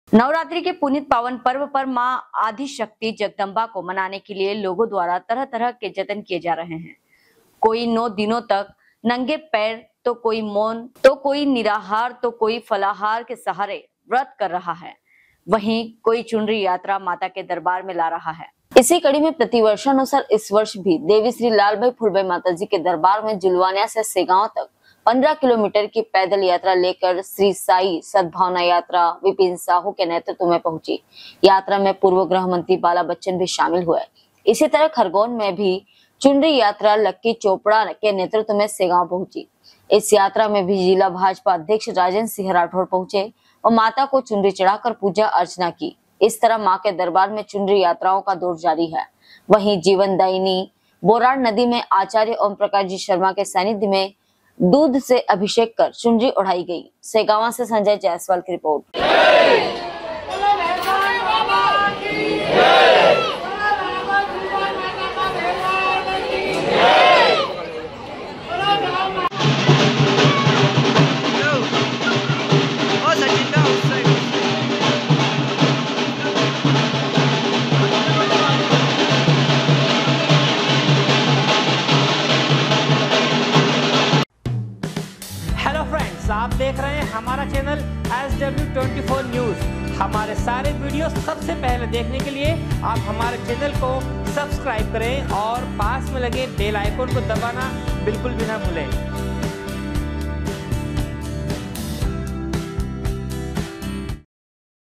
नवरात्रि के पुनीत पावन पर्व पर मां आदिशक्ति जगदम्बा को मनाने के लिए लोगों द्वारा तरह तरह के जतन किए जा रहे हैं। कोई 9 दिनों तक नंगे पैर, तो कोई मौन, तो कोई निराहार, तो कोई फलाहार के सहारे व्रत कर रहा है। वहीं कोई चुनरी यात्रा माता के दरबार में ला रहा है। इसी कड़ी में प्रतिवर्षानुसार इस वर्ष भी देवी श्री लालबाई फुलबाई माता जी के दरबार में जुलवानिया से सेगांव तक 15 किलोमीटर की पैदल यात्रा लेकर श्री साई सद्भावना यात्रा विपिन साहू के नेतृत्व में पहुंची। यात्रा में पूर्व गृह मंत्री बाला बच्चन भी शामिल हुए। इसी तरह खरगोन में भी चुनरी यात्रा लक्की चोपड़ा के नेतृत्व में सेगांव पहुंची। इस यात्रा में भी जिला भाजपा अध्यक्ष राजेंद्र सिंह राठौर पहुंचे और माता को चुनरी चढ़ाकर पूजा अर्चना की। इस तरह मां के दरबार में चुनरी यात्राओं का दौर जारी है। वहीं जीवनदायिनी बोराड़ नदी में आचार्य ओम प्रकाश जी शर्मा के सानिध्य में दूध से अभिषेक कर चुनरी उड़ाई गई। सेगावा से संजय जायसवाल की रिपोर्ट। आप देख रहे हैं हमारा चैनल SW24 न्यूज। हमारे सारे वीडियो सबसे पहले देखने के लिए आप हमारे चैनल को सब्सक्राइब करें और पास में लगे बेल आइकन को दबाना बिल्कुल भी ना भूलें।